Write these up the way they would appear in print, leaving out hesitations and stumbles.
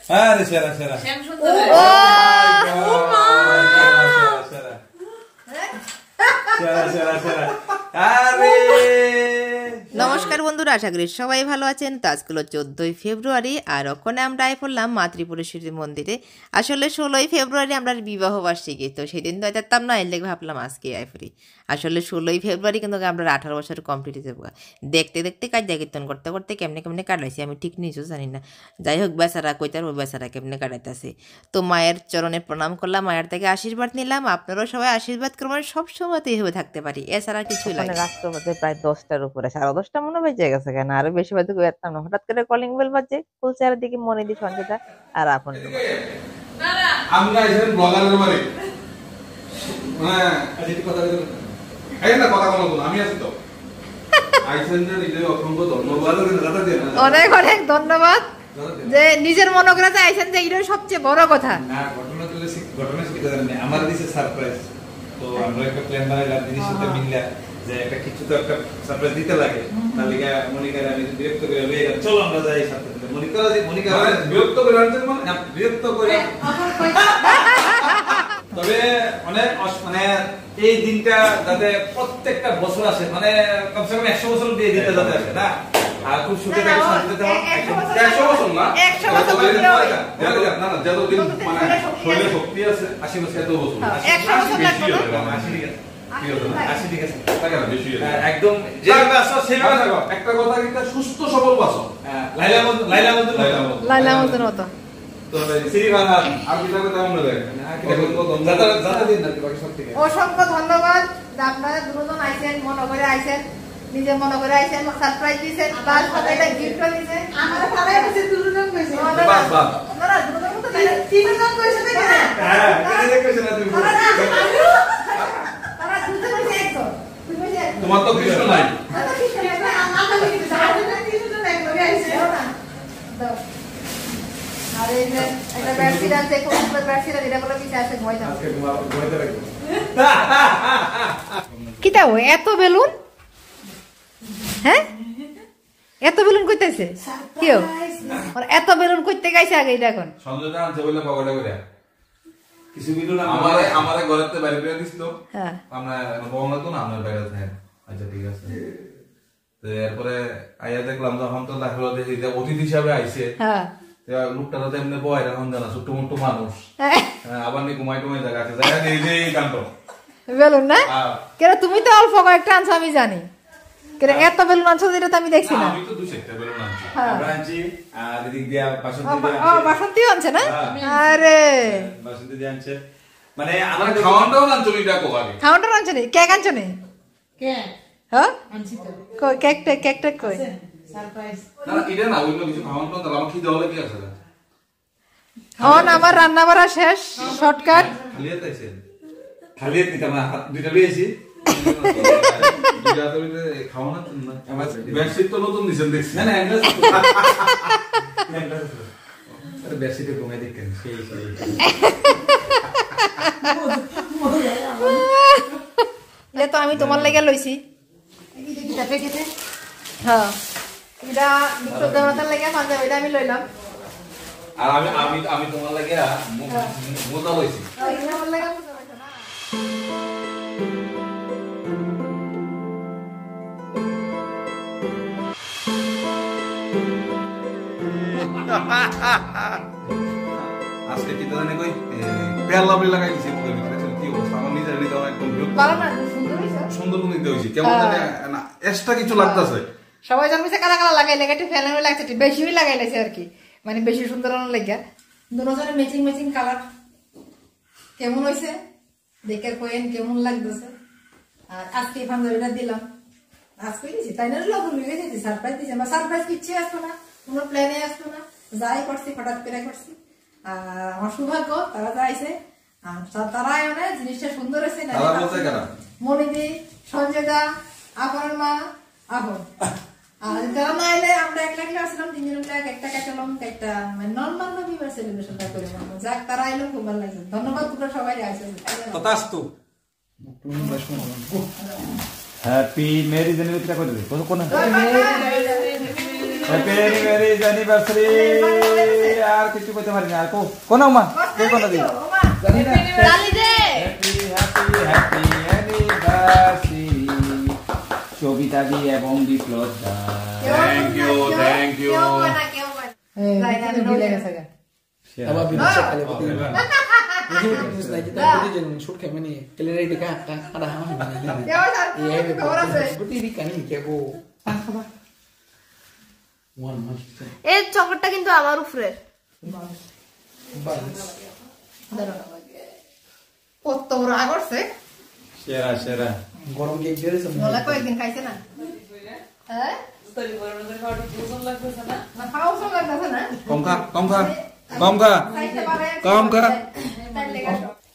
আরে সেরা সেরা শ্যাম সুন্দর সেরা সেরা সেরা আরে নমস্কার বন্ধুরা, আশা করি সবাই ভালো আছেন। তো আজকে হলো 14ই ফেব্রুয়ারি আর ওখানে আমরা আই পড়লাম মা ত্রিপুরেশ্বরী মন্দিরে। আসলে 16ই ফেব্রুয়ারি আমরা বিবাহ বার্ষিকী, তো সেদিন তো যেতাম না, এর লেগে ভাবলাম আজকে আই পড়ি। আসলে 16ই ফেব্রুয়ারি কিন্তু আমরা 18 বছর কমপ্লিট হয়ে যাবো। দেখতে দেখতে কাজা কীর্তন করতে করতে কেমনে কেমনে কাটাইছি আমি ঠিক নিজেও জানি না। যাই হোক, বেচারা কইতার ও বেচারা কেমনে কাটাইতেছে। তো মায়ের চরণে প্রণাম করলাম, মায়ের থেকে আশীর্বাদ নিলাম। আপনারাও সবাই আশীর্বাদ করবেন, সবসময় তো এইভাবে থাকতে পারি, এছাড়া কিছুই লাগে। রাত্রে প্রায় 10টার উপরে, 10:30 মনে বেজে গেছে কেন, আরো বেশি বাজে যেতাম না। হঠাৎ করে কলিং বেল বাজে, খুলছে, আর দিকে মনে দি সঞ্জিতা আর আপন আমরা এখানে ব্লগারের বাড়ি হ্যাঁ আজকে কথা বলতে এই না কথা বলবো আমি আছি তো আইসেনদের নিজে অসংখ্য ধন্যবাদ দাদা দেন অনেক অনেক ধন্যবাদ যে নিজের মনে করে আইছেন, যে এটা সবচেয়ে বড় কথা না। ঘটনা শিখতে জানেন আমার দিছে সারপ্রাইজ। তো আমরা একটা প্ল্যান বানাইলাম দিদির সাথে মিললা যে একটা কিছু তো একটা সারপ্রাইজ দিতে লাগে। তার লাগা মনিকার আমি বিরক্ত করে লয়ে গেলাম, চলো আমরা যাই সাথে। মনিকা বিরক্ত করে আনছেন মানে না, বিরক্ত করে তবে অনেক মানে এই দিনটা যাতে প্রত্যেকটা বছর আসে, মানে কমসে কম 100 বছর দিয়ে দিতে যাতে আসে না। আর খুব সুখে থাকে, শান্তিতে থাকো। 100 বছর না, 100 বছর না না, যতদিন মানে শরীরে শক্তি আছে 80 বছর, এত বছর 100 বছর লাগবে না। 80 ঠিক আছে, ঠিক আছে টাকা না বেশি একদম যেভাবে আসো সেভাবে থাকো। একটা কথা কিন্তু সুস্থ সবল বাসো। লাইলা মতো মতো তো শ্রীভানা আর কি থাকবে তেমন হবে। অসংখ্য ধন্যবাদ আপনারা দুজন আইছেন, মনে করে আইছেন, নিজে মনে করে আইছেন, সারপ্রাইজ দিয়েছেন, তার সাথে একটা গিফটও দিয়েছেন। আমরা সবাই বসে দুজন কইছি বাস বাস না দুজন তো তিনজন কইছে না। হ্যাঁ কি কইছ না তুমি? তারা দুজন কইছে একজন, তুমি যে তোমার তো কৃষ্ণ নাই, তো কৃষ্ণ নাই, আমরা কইছি সারা তিনজন এক লগে আইছে না। দাও আরে এটা ব্যাটারি আছে, কোন ব্যাটারি এটা বলে কি আছে ভয় দাও। আজকে তোমার ভয়তে রাখবো কিটা ও এত বেলুন? হ্যাঁ এত বেলুন কইতেছে কিও? আর এত বেলুন কইতে গাইছে আগে এটা এখন সঞ্জয় দা আনছে বলে পকেটে করে কিছু বিলুন আমারে ঘরেতে বাইরে করে দিছিল। হ্যাঁ আমরা বলনা তো না, আমরা বাইরে থাকে। আচ্ছা ঠিক আছে। তো এরপরে আইয়া দেখলাম যখন তো দেখলো দেখি যে অতিথি হিসাবে আইছে। হ্যাঁ লোকটা তো এমনি বয় এখন জানা ছোট্ট মোট্ট মানুষ, আবার নি ঘুমাই টুমাই জায়গা আছে জায়গা এই যে এই কাণ্ড বেলুন না কেন? তুমি তো অল্প কয়েকটা আনছো আমি জানি, কেন এত বেলুন আনছো যেটা তো আমি দেখছি না। আমি তো 2-4টা বেলুন আনছি, আমরা আনছি আর এদিক দিয়া বাসন্তী বাসন্তী আনছে না? আরে বাসন্তী দিয়ে আনছে, মানে আমরা খাওয়ানটাও আনছো এটা কো আগে খাওয়াটা আনছে নি, কেক আনছে নি? কেক হ্যাঁ আনছি তো, কই কেকটা কই? সারপ্রাইজ না এটা না, ওইগুলো কিছু খাওয়ানটাও না, আমার খিদে হলে কি আছে অন আমার রান্না বাড়া শেষ, শর্টকাট। খালি আইছে খালি দিতে আমরা হাত দুইটা লইছি দুইটা তো খাওয়া না। আমার বেডশিট তো নতুন দিছেন দেখছি না, আরে বেডশিটে ঘুমাই দেখেন সেই এটা তো আমি তোমার লাগি লইছি। হ্যাঁ এটা বিক্রম দেবতার লাগি পাঞ্জাবি, এটা আমি লইলাম। আর আমি তোমার লাগে মোজা লইছি। আমার লাগি মোজা লইছো না? আজকে কি জানি কই পেয়ালাবলি লাগাই দিছি মুখের ভিতরে, কি অবস্থা আমার নিজের নিতে একদম ভালো না, সুন্দর হইছে, সুন্দর নিতে হইছে, কেমন জানি না এক্সট্রা কিছু লাগতাছে। সবাই জানছে কালা কালা লাগাইলে একটু ফেলানো লাগছে, একটু বেশিই লাগাইলেছে আর কি, মানে বেশি সুন্দর লাগা। দুজনে ম্যাচিং কালার কেমন হইছে দেখে কয়েন কেমন লাগতেছে। আর আজকে পাঞ্জাবিটা দিলাম, আজকে দিছি তাই না, লোক মিলে দিয়েছি, সারপ্রাইজ দিয়েছি। আমার সারপ্রাইজ কিচ্ছু আসতো না, কোনো প্ল্যানে আসতো না, যাই করছি হঠাৎ করে করছি। আর আমার সৌভাগ্য তারা যা আইছে, তারাই মানে জিনিসটা সুন্দর হয়েছে। মনিদি, সঞ্জয় দা, আপন মা, আপন। আর যারা না এলে আমরা একলা আসলাম, তিনজন মিলে একটা কাটালাম, একটা নর্মাল বিবাহ সেলিব্রেশনটা করে যাক, তারা এলো খুব ভালো লাগছে। ধন্যবাদ তোমরা সবাই আসছে। হ্যাপি মেরি জেনারেটটা করে দে কোন হ্যাপি অ্যানিভার্সারি আর কিছু কইতে পারি না আর কোন মা কে কোন দিন জানি না তালি দে happy happy anniversary Sabita di এবং বিপ্লব দা থ্যাংক ইউ মিলে গেছে গা আবার বিদেশে খালি বলতে Terus lagi tadi dia jangan suka mana kalau lagi dekat ada hal iya seperti ini kan ini kayak এই চকলেটটা কিন্তু আমার উপরে কত বড় আগরছে সেরা গরম কেক দিয়ে বলা কয়েকদিন খাইছে না হ্যাঁ না খাওয়া সব লাগছে না কম খা খাইতে পারে কম খা তাই লেগে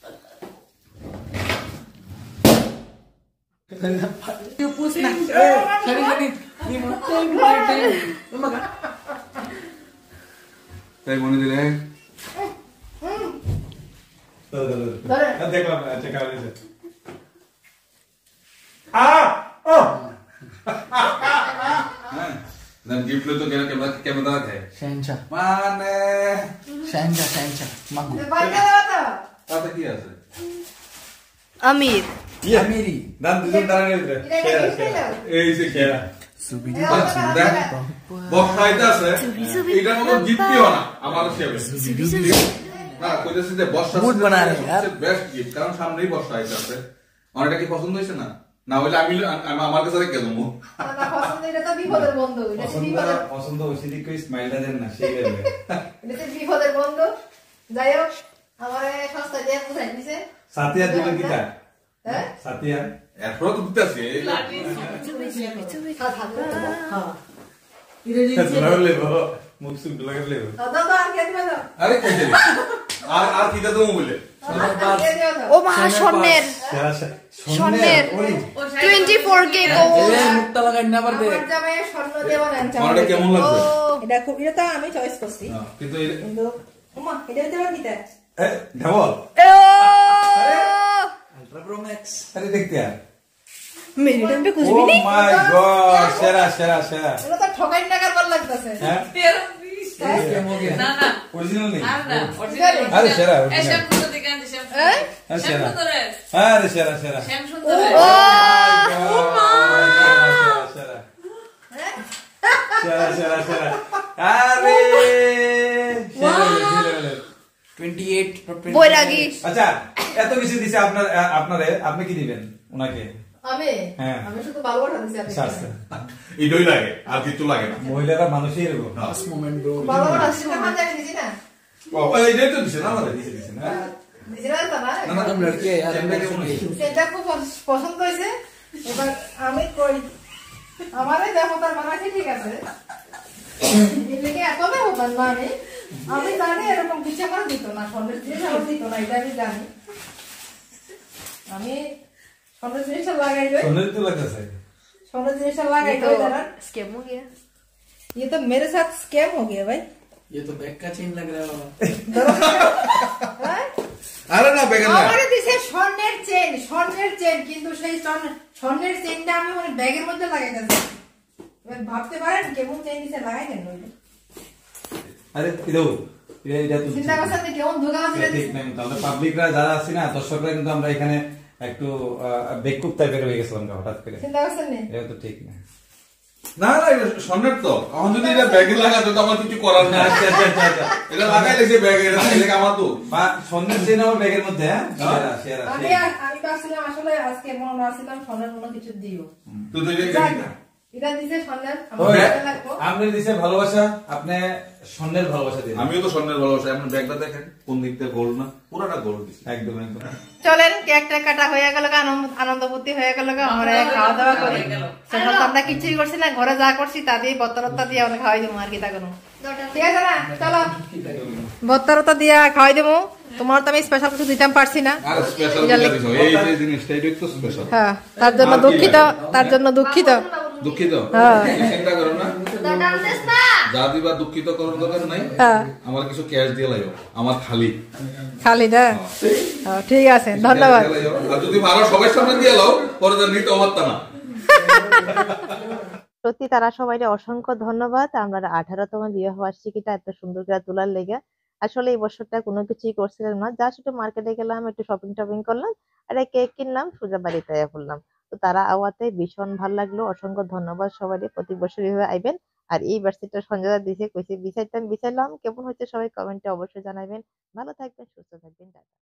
তাই মনে দিলে দেখলাম চেক আউট হয়েছে गिफ्ट लो तो क्या बता रहे थे शहनशाह माने शहनशाह मांगो বাইরে দাও তো आता किया से আমির ये मेरी दान दुजन दाने रे এই যে খেলা সুবিধা দেখ বক্স ফাইদা আছে এটা মতো গিফটই না আমার সেবে না কইতেছে যে বক্স মুড বানারে यार বেস্ট গিফট কারণ সামনেই বক্স আছে অনেকটা কি পছন্দ হইছে না না হইলে আমি আমার কাছে রেখে দেবো না পছন্দ এটা তো বিপদের বন্ধু এটা বিপদের পছন্দ হইছে দি কই স্মাইলটা দেন না সেই দেবে এটা বিপদের বন্ধু যাই হোক আমারে সস্তা দিয়ে বুঝাই দিছে সাথিয়া দিবেন কিটা হ্যাঁ সাথিয়া এরপর তো দিতেছে হ্যাঁ লাগলে মুখ সুখ লাগলে দাদা তো আর কে দিবে না আরে কই দিবি আর কি দাও বলে ও মা স্বর্ণের স্বর্ণের 24K গোল্ড মুক্তা লাগাই না পারবে আমার জামাই স্বর্ণ দেব না আমারটা কেমন লাগছে এটা খুব এটা তো আমি চয়েস করছি কিন্তু কিন্তু ওমা এটা দেব কিটা ডাবল আলট্রা প্রো ম্যাক্স আরে দেখতে আর মেরি টাইম पे कुछ ও भी नहीं মাই গড সেরা এটা তো ঠকাই টাকার বল লাগতেছে হ্যাঁ কেমন हो गया না না অরিজিনাল নেই আর না অরিজিনাল আরে সেরা এই শ্যাম্পু তো দেখেন শ্যাম্পু হ্যাঁ শ্যাম্পু তো রে আরে সেরা শ্যাম্পু তো রে সেরা আরে সেরা 28 not 20 বৈরাগী আচ্ছা এত কিছু দিছে আপনি কি দিবেন উনাকে আমি হ্যাঁ। আমি শুধু ভালোবাসা দিছি আপনি এটাই লাগে আর কিছু লাগে না মহিলারা মানুষই এরকম last moment bro ভালোবাসা দিছি না জানি দিছি না ও এইটাই তো দিছে না আমাদের দিছে না দিছি না তো না না না हम लड़के यार हम সেটা খুব পছন্দ হয়েছে এবার আমি কই আমারে দেবতার বানাইছে ঠিক আছে এদিকে এত দেবতার না আমি জানি এরকম কিছু করে দিত না স্বর্ণের জিনিস আমার দিত না এটা আমি জানি আমি স্বর্ণের জিনিসটা লাগাইলে সোনার তো লাগতেছে স্বর্ণের জিনিসটা লাগাইলে জানা स्कैम हो गया ये तो मेरे साथ स्कैम हो गया भाई ये तो बैग का चेन लग रहा है হ্যাঁ? আরে না বেগান না আমারে দিছে স্বর্ণের চেন কিন্তু সেই স্বর্ণের চেনটা আমি মানে ব্যাগের মধ্যে লাগাইতেছি এবার ভাবতে পারেন কেমন চেন দিছে লাগাই কেন আরে ইদো এটা তো চিন্তা করছেন যে কেমন ধোকা দিছে ঠিক নাই তাহলে পাবলিকরা যারা আছে না দর্শকরা কিন্তু আমরা এখানে একটু বেকুব টাইপের হয়ে গেছিলাম হঠাৎ করে চিন্তা করছেন না এটা তো ঠিক না না না এটা স্বর্ণের তো এখন যদি এটা ব্যাগে লাগাতো তো আমার কিছু করার না আচ্ছা এটা লাগাইলে যে ব্যাগে এটা আমার তো বা স্বর্ণের চেন আমার ব্যাগের মধ্যে হ্যাঁ সেরা আমি ভাবছিলাম আসলে আজকে মনে আসছিলাম স্বর্ণের কোনো কিছু দিও তো এটা এটা দিছে স্বর্ণের আপনি দিছে ভালোবাসা আপনি স্বর্ণের ভালোবাসা দিন আমিও তো স্বর্ণের ভালোবাসা আপনার ব্যাগটা দেখেন কোন দিক থেকে গোল্ড না পুরোটা গোল্ড দিছে একদম চলেন কেকটা কাটা হয়ে গেল আনন্দ ফুর্তি হয়ে গেল আমরা খাওয়া দাওয়া করি সেটা তো আমরা কিছুই করছি না ঘরে যা করছি তা দিয়ে বত্তরতা দিয়ে আমরা খাওয়াই দেবো আর কি তা কোনো ঠিক আছে না চলো বত্তরতা দিয়ে খাওয়াই দেবো তোমার তো আমি স্পেশাল কিছু দিতাম পারছি না আর স্পেশাল দিছো এই যে জিনিসটা এটা তো স্পেশাল হ্যাঁ তার জন্য দুঃখিত দুঃখিত হ্যাঁ চিন্তা করো না ডান্সেস না যা দিবা দুঃখিত করার দরকার নাই হ্যাঁ আমার কিছু ক্যাশ দিয়ে লাইও আমার খালি না ঠিক আছে ধন্যবাদ আর যদি আরো সবাই সামনে দিয়ে লাও পরে নিতে আমার তা না সত্যি তারা সবাই অসংখ্য ধন্যবাদ। আমরা 18তম বিবাহ বার্ষিকীটা এত সুন্দর করে তোলার লেগে। আসলে এই বছরটা কোনো কিছুই করছিলাম না, জাস্ট একটু মার্কেটে গেলাম, একটু শপিং টপিং করলাম, আর একটা কেক কিনলাম, সোজা বাড়িতে পড়লাম। তো তারা আওয়াতে ভীষণ ভালো লাগলো। অসংখ্য ধন্যবাদ সবাই, প্রতি বছর এইভাবে আইবেন। আর এই বার্ষিকটা সঞ্জয় দিছে, কইছে বিচাইতাম, বিচাইলাম। কেমন হচ্ছে সবাই কমেন্টে অবশ্যই জানাবেন। ভালো থাকবেন, সুস্থ থাকবেন, টাটা।